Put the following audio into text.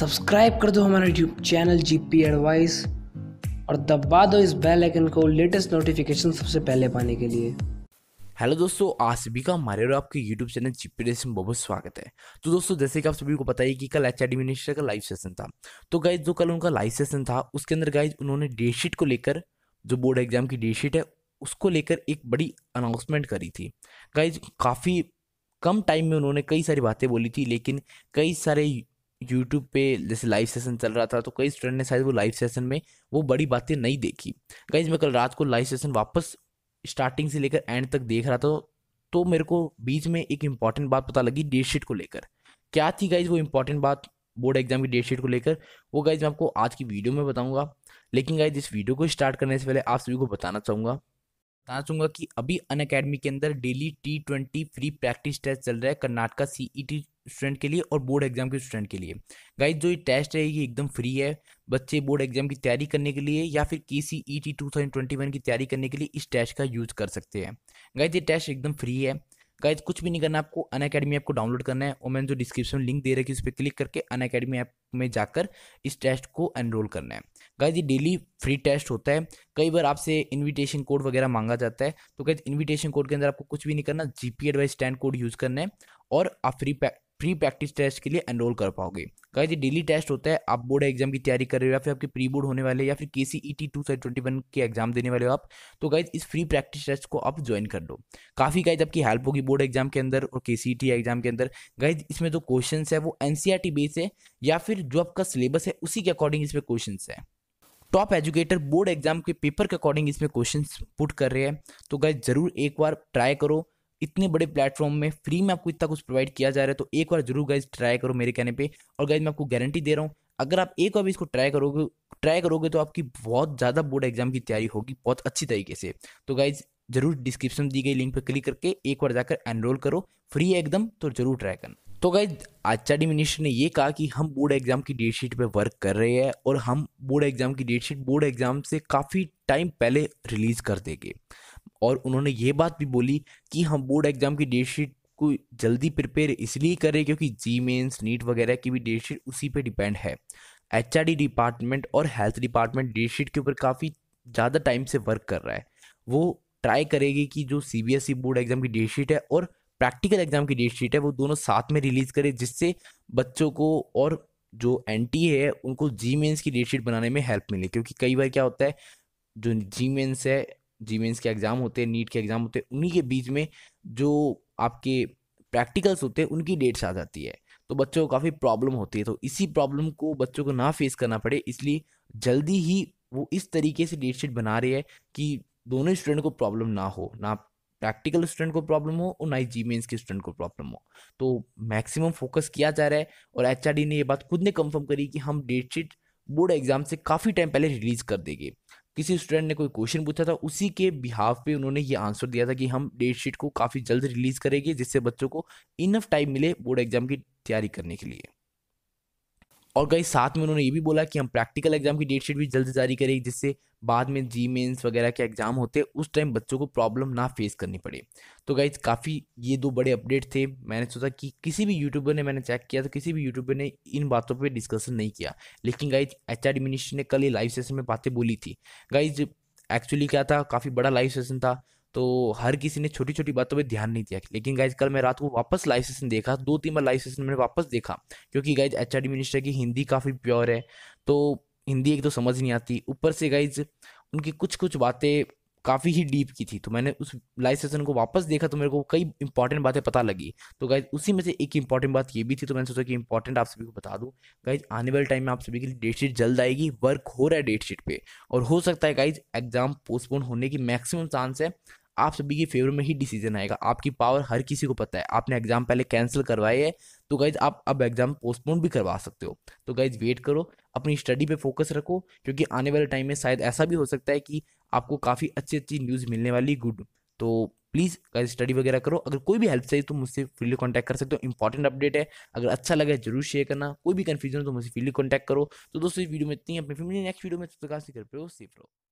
Subscribe कर दो हमारा यूट्यूब चैनल जीपी एडवाइस और दबा दो इस बेल आइकन को लेटेस्ट नोटिफिकेशन सबसे पहले पाने के लिए। हेलो दोस्तों, आज सभी का हमारे और आपके यूट्यूब चैनल जीपी एडवाइस में बहुत स्वागत है। तो दोस्तों, जैसे कि आप सभी को पता है कि कल एचआरडी मिनिस्टर का लाइव सेशन था। तो गाइज जो कल उनका लाइव सेशन था उसके अंदर गाइज उन्होंने डेट शीट को लेकर, जो बोर्ड एग्जाम की डेट शीट है उसको लेकर एक बड़ी अनाउंसमेंट करी थी। गाइज काफ़ी कम टाइम में उन्होंने कई सारी बातें बोली थी, लेकिन कई सारे यूट्यूब पे जैसे लाइव सेशन चल रहा था तो कई स्टूडेंट ने शायद वो लाइव सेशन में वो बड़ी बातें नहीं देखी। गाइज मैं कल रात को लाइव सेशन वापस स्टार्टिंग से लेकर एंड तक देख रहा था, तो मेरे को बीच में एक इंपॉर्टेंट बात पता लगी डेट शीट को लेकर। क्या थी गाइज वो इंपॉर्टेंट बात बोर्ड एग्जाम की डेट शीट को लेकर? वो गाइज मैं आपको आज की वीडियो में बताऊंगा। लेकिन गाइज इस वीडियो को स्टार्ट करने से पहले आप सभी को बताना चाहूंगा कि अभी अनअकैडमी के अंदर daily T20 free practice test चल रहा है कर्नाटका सीईटी स्टूडेंट के लिए और बोर्ड एग्जाम के स्टूडेंट के लिए। गाइज जो ये टेस्ट है ये एकदम फ्री है। बच्चे बोर्ड एग्जाम की तैयारी करने के लिए या फिर KCET 2021 की तैयारी करने के लिए इस टेस्ट का यूज कर सकते हैं। गाइज ये टेस्ट एकदम फ्री है। गाइज कुछ भी नहीं करना, आपको अनअकैडमी ऐप को डाउनलोड करना है और मैंने जो डिस्क्रिप्शन में लिंक दे रखी है उस पर क्लिक करके अनअकैडमी ऐप में जाकर इस टेस्ट को एनरोल करना है। गाइज ये डेली फ्री टेस्ट होता है। कई बार आपसे इनविटेशन कोड वगैरह मांगा जाता है, तो गाइज इनविटेशन कोड के अंदर आपको कुछ भी नहीं करना, जीपी एडवाइस 10 कोड यूज करना है और आप फ्री प्रैक्टिस टेस्ट के लिए एनरोल कर पाओगे। गाइज ये डेली टेस्ट होता है। आप बोर्ड एग्जाम की तैयारी कर रहे हो या फिर आपके प्री बोर्ड होने वाले या फिर KCET 2021 के एग्जाम देने वाले हो आप, तो गाइज इस फ्री प्रैक्टिस टेस्ट को आप ज्वाइन कर लो। काफ़ी गाइज आपकी हेल्प होगी बोर्ड एग्जाम के अंदर और KCET एग्जाम के अंदर। गाइज इसमें जो क्वेश्चन है वो NCERT बेस है या फिर जो आपका सिलेबस है उसी के अकॉर्डिंग इसमें क्वेश्चन है। टॉप एजुकेटर बोर्ड एग्जाम के पेपर के अकॉर्डिंग इसमें क्वेश्चंस पुट कर रहे हैं। तो गाइज जरूर एक बार ट्राई करो। इतने बड़े प्लेटफॉर्म में फ्री में आपको इतना कुछ प्रोवाइड किया जा रहा है, तो एक बार जरूर गाइज ट्राई करो मेरे कहने पे। और गाइज मैं आपको गारंटी दे रहा हूँ, अगर आप एक बार भी इसको ट्राई करोगे तो आपकी बहुत ज़्यादा बोर्ड एग्जाम की तैयारी होगी बहुत अच्छी तरीके से। तो गाइज जरूर डिस्क्रिप्शन दी गई लिंक पर क्लिक करके एक बार जाकर एनरोल करो, फ्री है एकदम, तो जरूर ट्राई करना। तो गाइज एचआरडी मिनिस्टर ने ये कहा कि हम बोर्ड एग्जाम की डेट शीट पे वर्क कर रहे हैं और हम बोर्ड एग्जाम की डेट शीट बोर्ड एग्जाम से काफ़ी टाइम पहले रिलीज कर देंगे। और उन्होंने ये बात भी बोली कि हम बोर्ड एग्जाम की डेट शीट को जल्दी प्रिपेयर इसलिए कर रहे हैं क्योंकि जी मेंस नीट वगैरह की भी डेट शीट उसी पे डिपेंड है। एचआरडी डिपार्टमेंट और हेल्थ डिपार्टमेंट डेट शीट के ऊपर काफ़ी ज़्यादा टाइम से वर्क कर रहा है। वो ट्राई करेगी कि जो CBSE बोर्ड एग्जाम की डेट शीट है और प्रैक्टिकल एग्जाम की डेट शीट है वो दोनों साथ में रिलीज करे, जिससे बच्चों को और जो एनटी है उनको जी मेंस की डेट शीट बनाने में हेल्प मिले। क्योंकि कई बार क्या होता है, जो जी मेंस के एग्जाम होते हैं, नीट के एग्जाम होते हैं, उन्हीं के बीच में जो आपके प्रैक्टिकल्स होते हैं उनकी डेट्स आ जाती है, तो बच्चों को काफ़ी प्रॉब्लम होती है। तो इसी प्रॉब्लम को बच्चों को ना फेस करना पड़े, इसलिए जल्दी ही वो इस तरीके से डेट शीट बना रही है कि दोनों स्टूडेंट को प्रॉब्लम ना हो, ना प्रैक्टिकल स्टूडेंट को प्रॉब्लम हो और ना ही जी मेंस के स्टूडेंट को प्रॉब्लम हो। तो मैक्सिमम फोकस किया जा रहा है और एचआरडी ने ये बात खुद ने कंफर्म करी कि हम डेट शीट बोर्ड एग्जाम से काफ़ी टाइम पहले रिलीज कर देंगे। किसी स्टूडेंट ने कोई क्वेश्चन पूछा था, उसी के बिहाफ पे उन्होंने ये आंसर दिया था कि हम डेट शीट को काफ़ी जल्द रिलीज करेंगे, जिससे बच्चों को इनफ टाइम मिले बोर्ड एग्जाम की तैयारी करने के लिए। और गाइस साथ में उन्होंने ये भी बोला कि हम प्रैक्टिकल एग्जाम की डेट शीट भी जल्द जारी करेंगे, जिससे बाद में जी मेंस वगैरह के एग्जाम होते हैं उस टाइम बच्चों को प्रॉब्लम ना फेस करनी पड़े। तो गाइस काफ़ी ये दो बड़े अपडेट थे। मैंने सोचा कि किसी भी यूट्यूबर ने, मैंने चेक किया तो किसी भी यूट्यूबर ने इन बातों पर डिस्कशन नहीं किया, लेकिन गाइज एचआरडी मिनिस्टर ने कल ये लाइव सेशन में बातें बोली थी। गाइज एक्चुअली क्या था, काफ़ी बड़ा लाइव सेशन था, तो हर किसी ने छोटी छोटी बातों पे ध्यान नहीं दिया। लेकिन गाइज कल मैं रात को वापस लाइव सेशन देखा, 2-3 बार लाइव सेशन मैंने वापस देखा, क्योंकि गाइज एचआरडी मिनिस्टर की हिंदी काफ़ी प्योर है, तो हिंदी एक तो समझ नहीं आती, ऊपर से गाइज उनकी कुछ कुछ बातें काफ़ी ही डीप की थी। तो मैंने उस लाइव सेशन को वापस देखा तो मेरे को कई इंपॉर्टेंट बातें पता लगी। तो गाइज उसी में से एक इंपॉर्टेंट बात ये भी थी, तो मैंने सोचा कि इंपॉर्टेंट आप सभी को बता दूं। गाइज आने वाले टाइम में आप सभी के लिए डेट शीट जल्द आएगी, वर्क हो रहा है डेट शीट पे, और हो सकता है गाइज एग्जाम पोस्टपोन होने की मैक्सिमम चांस है। आप सभी के फेवर में ही डिसीजन आएगा। आपकी पावर हर किसी को पता है, आपने एग्जाम पहले कैंसिल करवाए है, तो गाइज आप अब एग्जाम पोस्टपोन भी करवा सकते हो। तो गाइज वेट करो, अपनी स्टडी पे फोकस रखो, क्योंकि आने वाले टाइम में शायद ऐसा भी हो सकता है कि आपको काफ़ी अच्छी अच्छी न्यूज़ मिलने वाली गुड। तो प्लीज़ गाइज स्टडी वगैरह करो। अगर कोई भी हेल्प चाहिए तो मुझसे फ्रीली कॉन्टैक्ट कर सकते हो, इंपॉर्टेंट अपडेट है। अगर अच्छा लगा जरूर शेयर करना, कोई भी कंफ्यूजन हो तो मुझसे फ्रीली कॉन्टैक्ट करो। तो दोस्तों इस वीडियो में इतनी, अपनी फैमिली नेक्स्ट वीडियो में तब तक सेफ रहो।